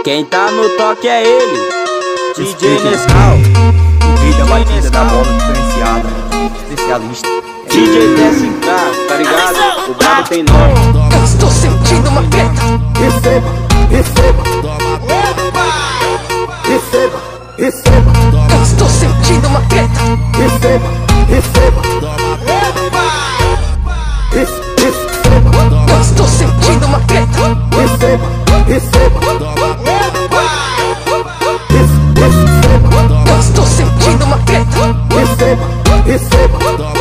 Quem tá no toque é ele, DJ Nescau. O rei da batida da bola diferenciada, especialista. DJ Tsk, tá ligado? O brabo tem nome. Eu estou sentindo uma treta. Receba, receba, receba, receba. Eu estou sentindo uma treta. Receba, receba, receba. Eu estou sentindo uma treta. Receba, receba, eu estou sentindo uma treta. receba, receba,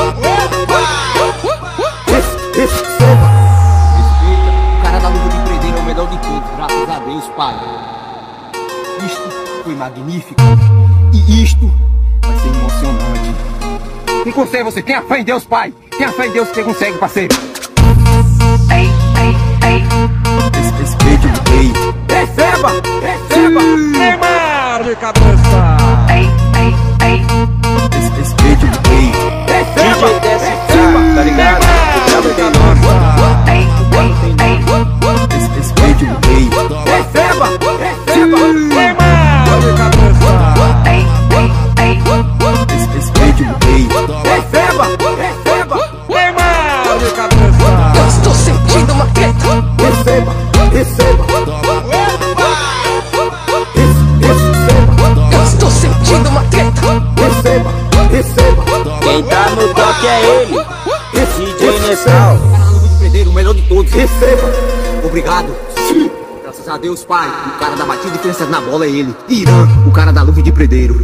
receba. O cara da luva de pedreiro é o melhor de todos, graças a Deus, Pai. Isto foi magnífico. E isto vai ser emocionante. Não consegue, você tenha fé em Deus, Pai. Tenha fé em Deus que você consegue, parceiro. Esse vídeo aí. Receba, receba. Neymar de cabeça. Esse vídeo aí. Receba, DJ Tsk, tá ligado? O brabo tem nome. Esse vídeo aí. receba, receba. Neymar de cabeça. Esse vídeo aí. Receba, receba. Neymar de cabeça. Eu estou sentindo uma treta. Receba, receba. Eu estou sentindo uma treta. Receba, receba. Quem tá no toque é ele, DJ Nescau. O cara da luva de pedreiro, o melhor de todos. Receba, Obrigado. Graças a Deus, Pai. O cara da batida diferenciada na bola é ele. Irã, o cara da luva de pedreiro.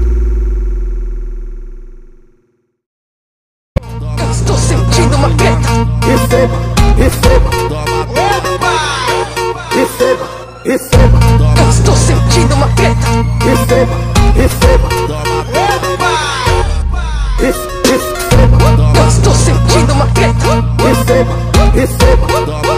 Eu estou sentindo uma treta. receba, receba. Receba, receba. Eu estou sentindo uma treta. Receba, receba. Receba, Eu estou sentindo uma treta. receba, receba.